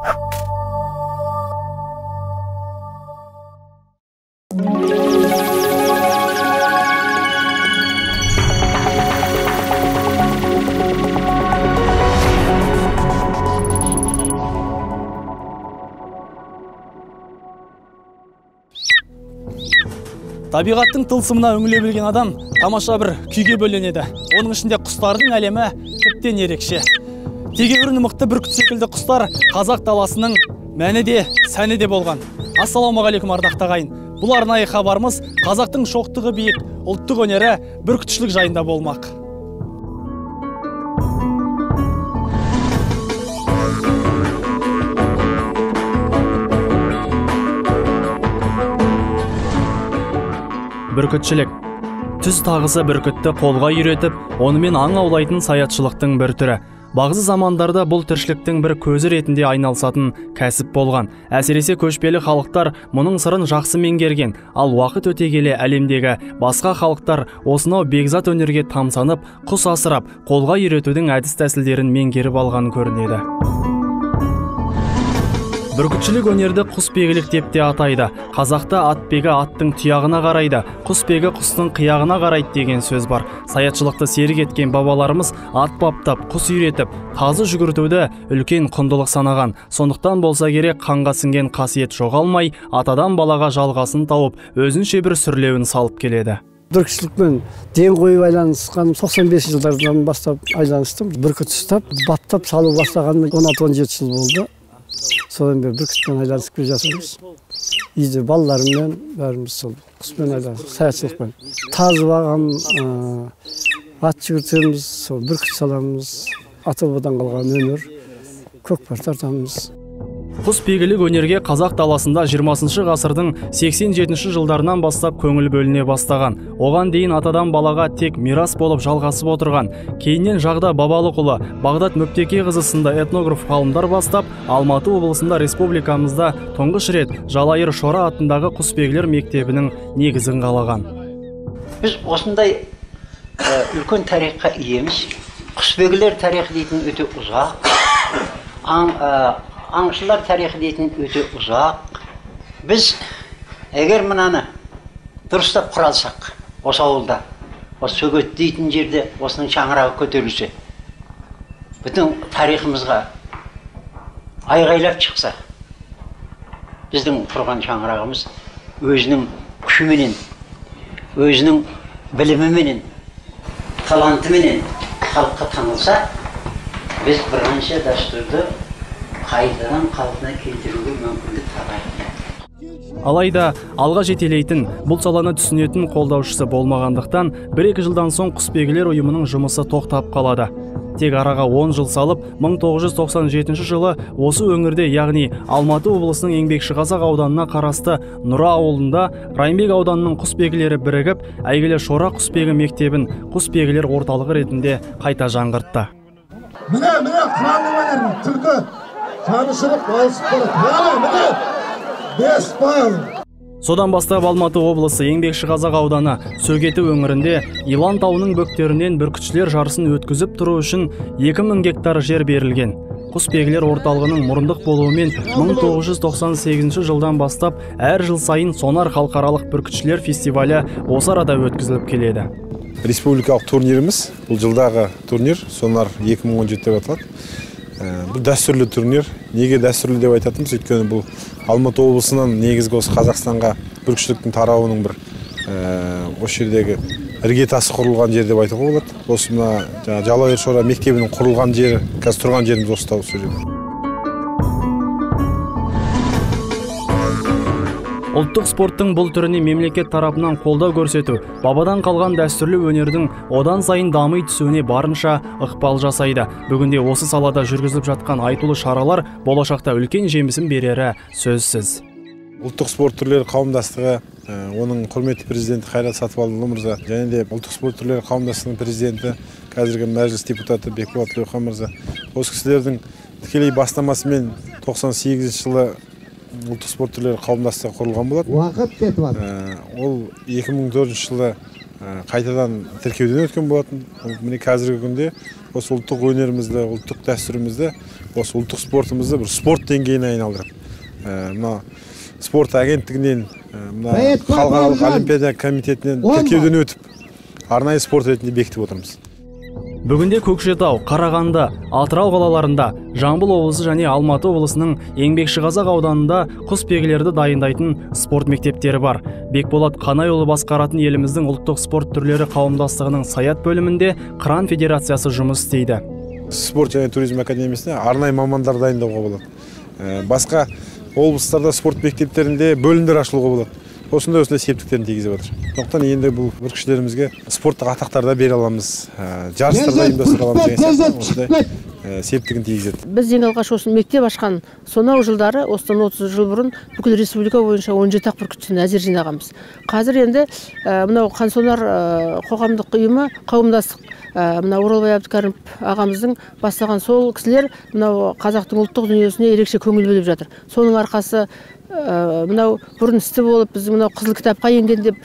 Табиғаттың тылсымына үңіле білген адам тамаша бір күйге бөленеді. Оның ішінде құстардың әлемі тіптен ерекше. Тегеуріні мықты бүркіт секілді құстар қазақ даласының мәні де, сәні де болған. Ассалаумағалейкум ардақты ағайын. Бұл арнайы хабарымыз қазақтың шоқтығы биік ұлттық өнері бүркітшілік жайында болмақ. Бүркітшілік. Түз тағысы бүркітті қолға үйретіп, онымен аң аулайтын саятшылықтың бір түрі. Бағзы замандарда бұл тіршіліктің бір көзі ретінде айналысатын кәсіп болған. Әсіресе көшпелі халықтар мұның сырын жақсы меңгерген, ал уақыт өте келе әлемдегі басқа халықтар осынау бекзат өнерге тамсанып, құс асырап, қолға үйретудің әдіс тәсілдерін меңгеріп алған көрінеді. Бүркітшілік өнерді құсбегілік деп те атайды. Қазақта атбегі аттың тұяғына қарайды, құсбегі құстың қияғына қарайды деген сөз бар. Саятшылықты серік еткен бабаларымыз ат баптап, құс үйретіп, тазы жүгіртуді үлкен құндылық санаған. Сондықтан болса керек қанға сіңген қасиет жоғалмай, атадан балаға жалғасын тауып, өзінше бір сүрлеуін салып келеді. Бүркітшілікпен ден қойып айланысқан 95 жылдардан бастап айланыстым. Бүркіт ұстап, баптап салу бастаған 16-17 жыл болды. Содан бері бүркітпен айланысып келе жатырмыз. Үйде балаларыммен бәріміз сол құспен айланысып, саятшылықпен. Тазы бағам, ат жүгіртеміз, сол бүркіт саламыз, ата-бабадан қалған өнер, көкпар тартамыз. Құсбегілік өнерге қазақ даласында 20 ғасырдың 87 жылдарынан бастап көңіл бөліне бастаған. Оған дейін атадан балаға тек мирас болып жалғасып отырған. Кейіннен Жағда Бабалықұлы, Бағдат Мүптекеқызы сынды этнограф ғалымдар бастап, Алматы облысында республикамызда тұңғыш рет Жалайыр Шора атындағы құсбегілер мектебінің негізін қалаған. Біз осындай үлкен тарихқа иеміз. Құсбегілер тарихы дейтін өте ұзақ. Аңшылар тарихы дейтін өте ұзақ. Біз егер мұнаны дұрыстап құралсақ, осы ауылда, осы Сөгет дейтін жерде осының шаңырағы көтерілсе, бүтін тарихымызға айғайлап шықса, біздің құрған шаңырағымыз өзінің күшіменен, өзінің біліміменен, талантыменен халыққа танылса, біз бірнеше дәстүрді қайтадан қалпына келтіруге мүмкіндік табады. Алайда алға жетелейтін, бұл саланы түсінетін қолдаушысы болмағандықтан, 1-2 жылдан соң құсбегілер ұйымының жұмысы тоқтап қалады. Тек араға 10 жыл салып, 1997 жылы осы өңірде, яғни Алматы облысының Еңбекшіқазақ ауданына қарасты Нұра ауылында Райымбек ауданының құсбегілері бірігіп, әйгілі Шора құсбегі мектебін құсбегілер орталығы ретінде қайта жаңғыртты. Міне құранның түркі танышырып алысып барады. Бес байыл. Содан бастап Алматы облысы Еңбекшіқазақ ауданы Сөгеті өңірінде Илан тауының бөктерінен бүркітшілер жарысын өткізіп тұру үшін 2000 гектар жер берілген. Құсбегілер орталығының мұрындық болуымен 1998 жылдан бастап әр жыл сайын Сонар халықаралық бүркітшілер фестивалі осы арада өткізіліп келеді. Республикалық турниріміз, бұл жылдағы турнир, Сонар 2017 деп аталады. Бұл дәстүрлі турнир. Неге дәстүрлі деп айтатынымыз, өйткені бұл Алматы облысынан негізгі осы Қазақстанға бүркітшіліктің тарауының бір осы жердегі іргетасы құрылған жер деп айтуға болады. Осы мына Жалайыр Шора мектебінің құрылған жері, қазір тұрған жеріміз осы тау сол жерде. Ұлттық спорттың бұл түріне мемлекет тарапынан қолдау көрсету, бабадан қалған дәстүрлі өнердің одан сайын дамый түсуіне барынша ықпал жасайды. Бүгінде осы салада жүргізіліп жатқан айтулы шаралар болашақта үлкен жемісін берері сөзсіз. Ұлттық спорт түрлері қауымдастығы, оның құрметті президенті Қайрат Сатыбалдыұлы мырза, және де ұлттық спорт түрлері қауымдастығының президенті, қазіргі мәжіліс депутаты Бекболат Тілеухан мырза. Осы кісілердің тікелей бастамасымен 98 жылы ұлттық спорт түрлері қауымдастығы құрылған болады. Уақыт кетіп жатыр. Ол 2004 жылы қайтадан тіркеуден өткен болатын. Міне қазіргі күнде осы ұлттық өнерімізді, ұлттық дәстүрімізді, осы ұлттық спортымызды бір спорт деңгейіне айналдырып, мына спорт агенттігінен, мына халықаралық олимпиада комитетінен тіркеуден өтіп, арнайы спорт ретінде бекітіп отырмыз. Бүгінде Көкшетау, Қарағанды, Атырау қалаларында, Жамбыл облысы және Алматы облысының Еңбекшіқазақ ауданында құсбегілерді дайындайтын спорт мектептері бар. Бекболат Қанайұлы басқаратын еліміздің ұлттық спорт түрлері қауымдастығының Саят бөлімінде Қыран Федерациясы жұмыс істейді. Спорт және туризм академиясында арнайы мамандар дайындауға болады. Басқа облыстарда спорт мектептерінде бөлімдер ашылуға болады. Осындай септіктерін тигізіп жатыр. Сондықтан енді бұл бүркітшілерімізге спорттық атақтарда бере аламыз, жарыстарда ұйымдастыра аламыз деген сияқты осындай септігін тигізеді. Біз ең алғаш осы мектеп ашқан сонау жылдары, осыдан 30 жыл бұрын бүкіл республика бойынша 17 бүркітшіні әзер жинағанбыз. Қазір енді мынау Қансонар қоғамдық ұйымы, қауымдастық, мына Оралбай Әбдікәрім ағамыздың бастаған сол кісілер мынау қазақтың ұлттық дүниесіне ерекше көңіл бөліп жатыр. Соның арқасы мынау бұрын істі болып, біз мынау қызыл кітапқа енген деп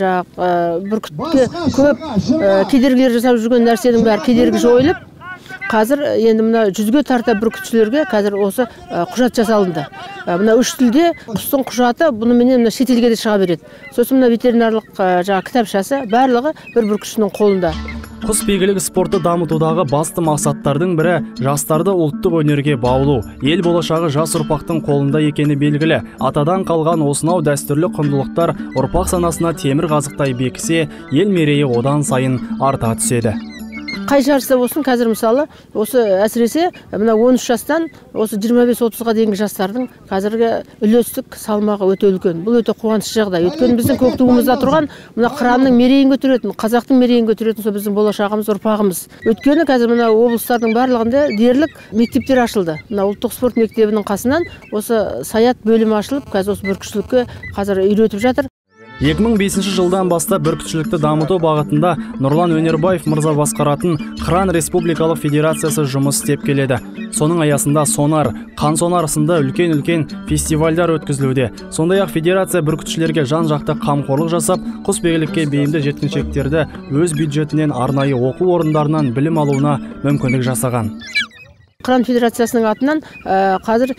бүркітке көп кедергілер жасап жүрген нәрсенің бәрі кедергі жойылып, қазір енді мына 100-ге тарта бүркітшілерге қазір осы құжат жасалынды. Мына 3 тілде құстың құжаты бұнымен шетелге де шыға береді. Сосын мына ветеринарлық кітапшасы барлығы бір бүркітшінің қолында. Құсбегілік спортты дамытудағы басты мақсаттардың бірі жастарды ұлттық өнерге баулу. Ел болашағы жас ұрпақтың қолында екені белгілі. Атадан қалған осынау дәстүрлі құндылықтар ұрпақ санасына темір қазықтай бекісе, ел мерейі одан сайын арта түседі. Қай жарыста болсын, қазір мысалы, осы әсіресе мына 13 жастан осы 25-30-ға дейінгі жастардың қазіргі үлестік салмағы өте үлкен. Бұл өте қуанышты жағдай. Өйткені біздің көк туымызда тұрған мына Қыранның мерейін көтеретін, қазақтың мерейін көтеретін сол біздің болашағымыз, ұрпағымыз. Өйткені қазір мына облыстардың барлығында дерлік мектептер ашылды. Мына ұлттық спорт мектебінің қасынан осы Саят бөлімі ашылып, қазір осы бүркітшілікке қазір үйретіп жатыр. 2005 жылдан бастап бүркітшілікті дамыту бағытында Нұрлан Өнербаев мырза басқаратын Қыран Республикалық Федерациясы жұмыс істеп келеді. Соның аясында Сонар, Қансонар сынды үлкен-үлкен фестивальдар өткізілуде. Сондай-ақ федерация бүркітшілерге жан-жақты қамқорлық жасап, құсбегілікке бейімді жеткіншектерді өз бюджетінен арнайы оқу орындарынан білім алуына мүмкіндік жасаған. Қыран Федерациясының атынан қазір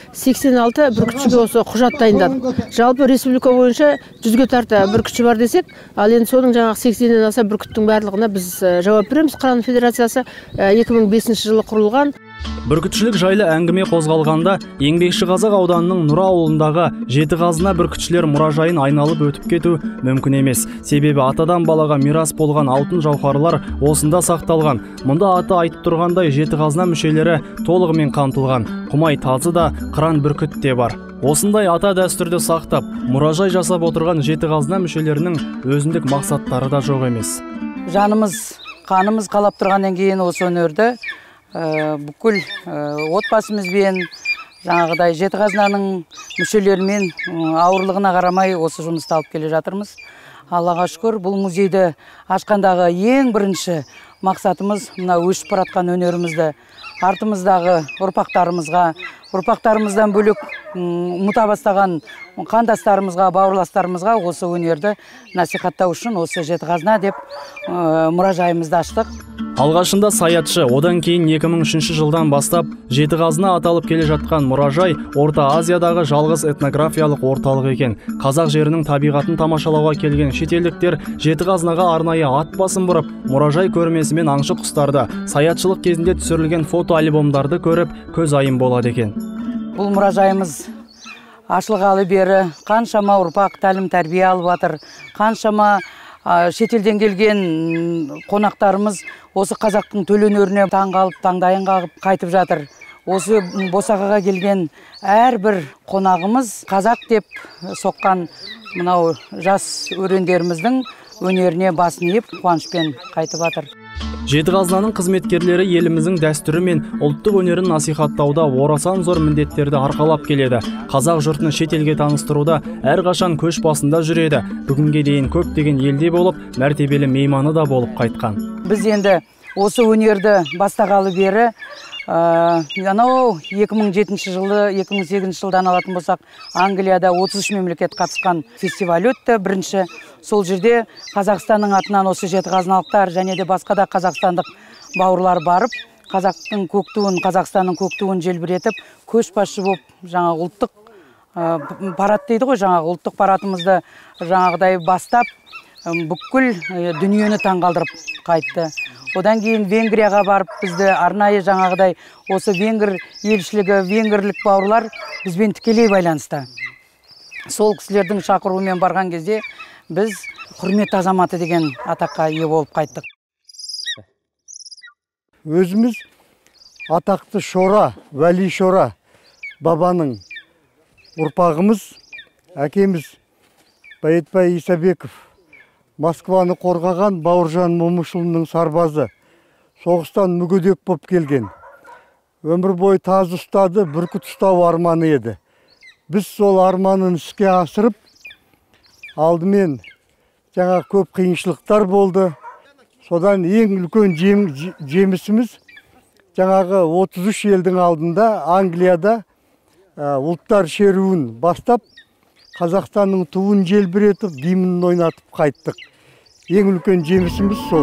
86 бүркітшіге осы құжат дайындады. Жалпы республика бойынша 100-ге тарта бүркітші бар десек, ал енді соның жаңағы 80-ден аса бүркіттің барлығына біз жауап береміз. Қыран Федерациясы 2005 жылы құрылған. Бүркітшілік жайлы әңгіме қозғалғанда, Еңбекшіқазақ ауданының Нұра ауылындағы Жетіқазына бүркітшілер мұражайын айналып өтіп кету мүмкін емес. Себебі атадан балаға мирас болған алтын жауһарлар осында сақталған. Мұнда аты айтып тұрғандай Жетіқазына мүшелері толығымен қамтылған. Құмай тазы да, қыран бүркіт те бар. Осындай ата дәстүрді сақтап, мұражай жасап отырған Жетіқазына мүшелерінің өзіндік мақсаттары да жоқ емес. Жанымыз, қанымыз қалап тұрғаннан кейін осы өнерді бүкіл отбасымызбен, жаңағыдай Жетіқазынаның мүшелерімен ауырлығына қарамай осы жұмысты алып келе жатырмыз. Аллаға шүкір, бұл музейді ашқандағы ең бірінші мақсатымыз мына өшіп баратқан өнерімізді артымыздағы ұрпақтарымыздан бөлек ұмыта бастаған қандастарымызға, бауырластарымызға осы өнерді насихаттау үшін осы Жетіқазына деп мұражайымызды аштық. Алғашында Саятшы, одан кейін 2003 жылдан бастап Жетіқазына аталып келе жатқан мұражай Орта Азиядағы жалғыз этнографиялық орталық екен. Қазақ жерінің табиғатын тамашалауға келген шетелдіктер Жетіқазынаға арнайы ат басын бұрып, мұражай көрмесі мен аңшы құстарды, саятшылық кезінде түсірілген фото альбомдарды көріп, көз айым болады екен. Бұл мұражайымыз ашылғалы бері қаншама ұрпақ тәлім-тәрбие алып жатыр, қаншама шетелден келген қонақтарымыз осы қазақтың төл өнеріне таңғалып, таңдайын қағып қайтып жатыр. Осы Босағаға келген әрбір қонағымыз қазақ деп соққан мынау жас өрендеріміздің өнеріне басын иіп, қуанышпен қайтып жатыр. Жетіқазынаның қызметкерлері еліміздің дәстүрі мен ұлттық өнерін насихаттауда орасан зор міндеттерді арқалап келеді. Қазақ жұртын шетелге таныстыруда әрқашан көш басында жүреді. Бүгінге дейін көптеген елде болып, мәртебелі мейманы да болып қайтқан. Біз енді осы өнерді бастағалы бері Анау 2007 жылы, 2008 жылдан алатын болсақ, Англияда 33 мемлекет қатысқан фестиваль өтті. Бірінші сол жерде Қазақстанның атынан осы жетіқазыналықтар және де басқа да қазақстандық бауырлар барып, қазақтың көк туын, Қазақстанның көк туын желбіретіп, көшбасшы болып, жаңағы ұлттық парад дейді ғой, жаңағы ұлттық парадымызды жаңағыдай бастап, бүкіл дүниені таңғалдырып қайтты. Одан кейін Венгрияға барып, бізді арнайы жаңағыдай осы венгр елшілігі, венгрлік бауырлар бізбен тікелей байланысты. Сол кісілердің шақыруымен барған кезде біз құрмет азаматы деген атаққа ие болып қайттық. Өзіміз атақты Шора, Вәли Шора бабаның ұрпағымыз, әкеміз Байетбай Исабеков Москваны қорғаған Бауыржан Момышұлының сарбазы, соғыстан мүгедек болып келген. Өмір бойы таз ұстады, бүркіт ұстау арманы еді. Біз сол арманын іске асырып, алдымен жаңа көп қиыншылықтар болды. Содан ең үлкен жемісіміз жаңағы 33 елдің алдында Англияда ұлттар шеруін бастап, Қазақстанның туын желбіретіп, гимнін ойнатып қайттық. Ең үлкен жемісіміз сол.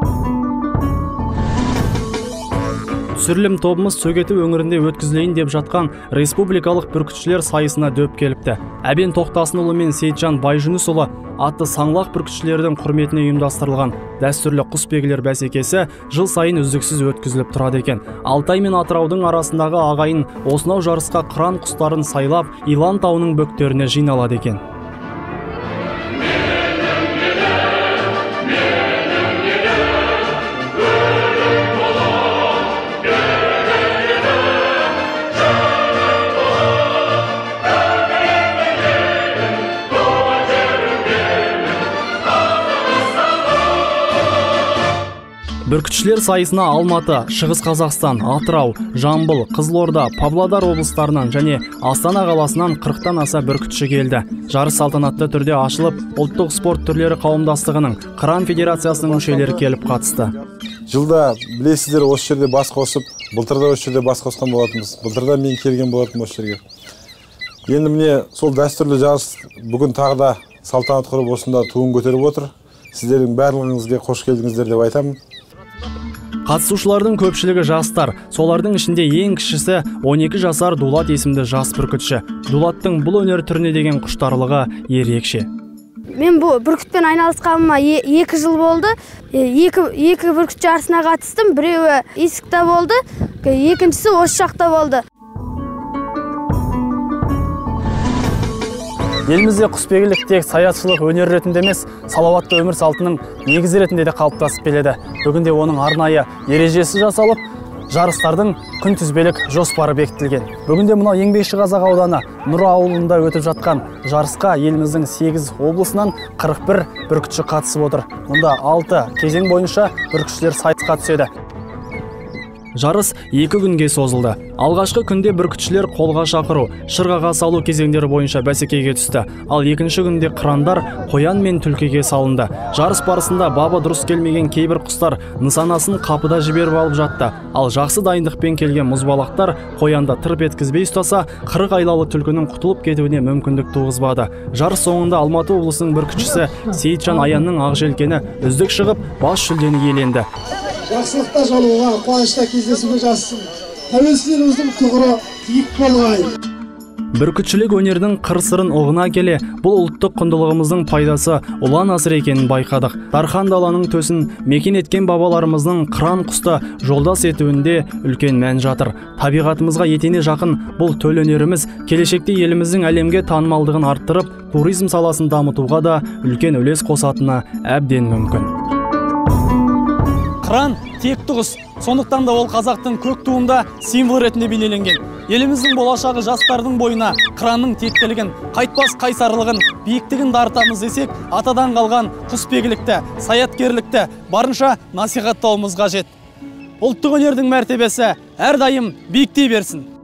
Түсірілім тобымыз Сөгеті өңірінде өткізілейін деп жатқан республикалық бүркітшілер сайысына дөп келіпті. Әбен Тоқтасынұлы мен Сейітжан Байжүнісұлы атты саңлақ бүркітшілердің құрметіне ұйымдастырылған дәстүрлі құсбегілер бәсекесі жыл сайын үздіксіз өткізіліп тұрады екен. Алтай мен Атыраудың арасындағы ағайын осынау жарысқа қыран құстарын сайлап, Илан тауының бөктеріне жиналады екен. Бүркітшілер сайысына Алматы, Шығыс Қазақстан, Атырау, Жамбыл, Қызылорда, Павлодар облыстарынан және Астана қаласынан 40-тан аса бүркітші келді. Жарыс салтанатты түрде ашылып, ұлттық спорт түрлері қауымдастығының Қыран Федерациясының мүшелері келіп қатысты. Жылда білесіздер осы жерде бас қосып, былтырда осы жерде бас қосқан болатынбыз. Былтырда мен келген болатынмын осы жерге. Енді міне сол дәстүрлі жарыс бүгін тағы да салтанат құрып осында туын көтеріп отыр. Сіздердің барлығыңызға қош келдіңіздер деп айтамын. Қатысушылардың көпшілігі жастар, солардың ішінде ең кішісі 12 жасар Дулат есімді жас бүркітші. Дулаттың бұл өнер түріне деген құштарлығы ерекше. Мен бұл бүркітпен айналысқаныма 2 жыл болды. Екі бүркіт жарысына қатыстым. Біреуі Есікте болды, екіншісі осы жақта болды. Елімізде құсбегілік тек саятшылық өнер ретінде емес, салауатты өмір салтының негізі ретінде де қалыптасып келеді. Бүгінде оның арнайы ережесі жасалып, жарыстардың күнтізбелік жоспары бекітілген. Бүгінде мынау Еңбекшіқазақ ауданы Нұра ауылында өтіп жатқан жарысқа еліміздің 8 облысынан 41 бүркітші қатысып отыр. Мұнда 6 кезең бойынша бүркітшілер сайысқа түседі. Жарыс 2 күнге созылды. Алғашқы күнде бүркітшілер қолға шақыру, шырғаға салу кезеңдері бойынша бәсекеге түсті. Ал екінші күнде қырандар қоян мен түлкіге салынды. Жарыс барысында бабы дұрыс келмеген кейбір құстар нысанасын қапыда жіберіп алып жатты. Ал жақсы дайындықпен келген мұзбалақтар қоянды тырп еткізбей ұстаса, 40 айлалы түлкінің құтылып кетуіне мүмкіндік туғызбады. Жарыс соңында Алматы облысының бүркітшісі Сейітжан Аянның ақжелкені үздік шығып, бас жүлдені иеленді. Жақсылықта жолуға, қуанышта кездесуге жазсын. Тәуелсіздігіміздің тұғыры биік болғай. Бүркітшілік өнердің қыр-сырын ұғына келе, бұл ұлттық құндылығымыздың пайдасы ұлан асыр екенін байқадық. Дархан даланың төсін мекен еткен бабаларымыздың қыран құсты жолдас етуінде үлкен мән жатыр. Табиғатымызға етене жақын бұл төл өнеріміз келешекте еліміздің әлемге танымалдығын арттырып, туризм саласын дамытуға да үлкен үлес қосатыны әбден мүмкін. Қыран текті құс, сондықтан да ол қазақтың көк туында символ ретінде бейнеленген. Еліміздің болашағы жастардың бойына қыранның тектілігін, қайтпас қайсарлығын, биіктігін дарытамыз десек, атадан қалған құсбегілікті, саяткерлікті барынша насихаттауымыз қажет. Ұлттық өнердің мәртебесі әрдайым биіктей берсін.